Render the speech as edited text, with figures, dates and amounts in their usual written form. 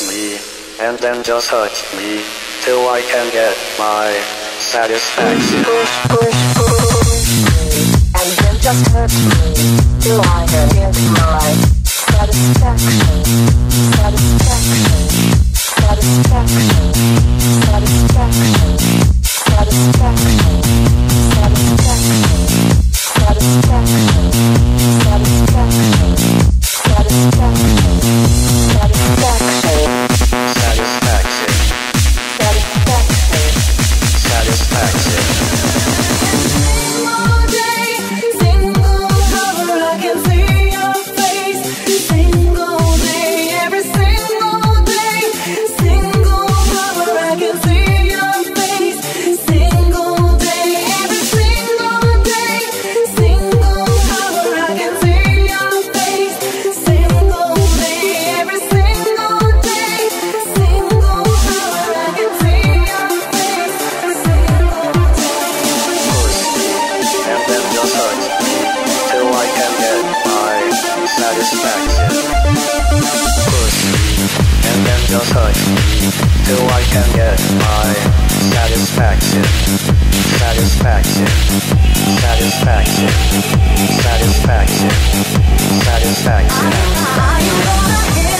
me, and then just hurt me, till I can get my satisfaction. And then just hurt me, till I can get my satisfaction. Satisfaction. Satisfaction. Satisfaction. Satisfaction. Satisfaction. Satisfaction. Satisfaction. Satisfaction. Satisfaction. All day, single cover, I can see your face. Single day, every single day. Single cover, I can see your face. Single day, every single day. Single cover, I can see your face. Single day, every single day. Single cover, I can see your face. And then just hurt me, till I can get my satisfaction. Push me, and then just hurt me, till I can get my satisfaction. Satisfaction. Satisfaction. Satisfaction. Satisfaction. Are you gonna hit